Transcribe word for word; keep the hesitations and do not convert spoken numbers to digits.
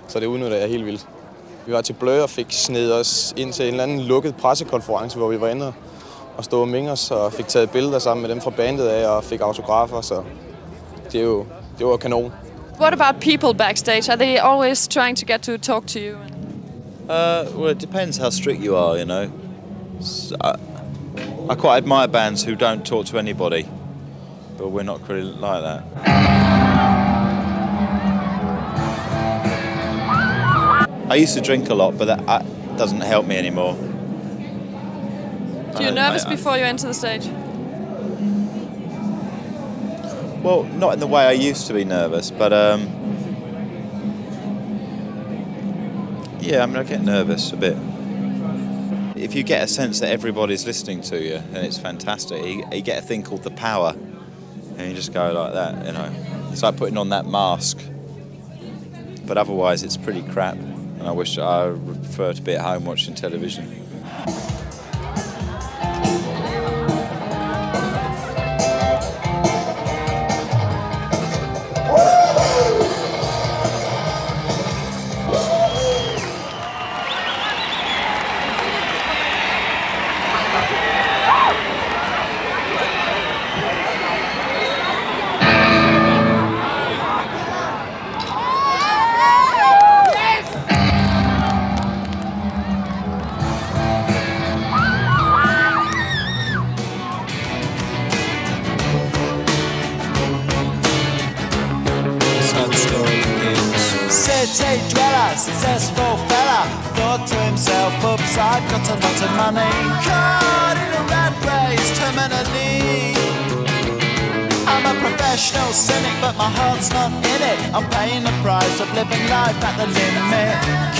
Så det udnytter jeg helt vildt. Vi var til Blø og fik snedet os ind til en eller anden lukket pressekonference, hvor vi var inde og stod og minge os og fik taget billeder sammen med dem fra bandet af og fik autografer, så det, er jo, det var kanon. What about people backstage? Are they always trying to get to talk to you? Uh, well, it depends how strict you are, you know. So, I, I quite admire bands who don't talk to anybody, but we're not really like that. I used to drink a lot, but that uh, doesn't help me anymore. So you're nervous before you enter the stage? Well, not in the way I used to be nervous, but um, yeah, I mean, I get nervous a bit. If you get a sense that everybody's listening to you, then it's fantastic. You, you get a thing called the power, and you just go like that, you know. It's like putting on that mask. But otherwise, it's pretty crap, and I wish I prefer to be at home watching television. City dweller, successful fella, thought to himself, oops, I've got a lot of money. Caught in a rat race, terminally. I'm a professional cynic, but my heart's not in it. I'm paying the price of living life at the limit.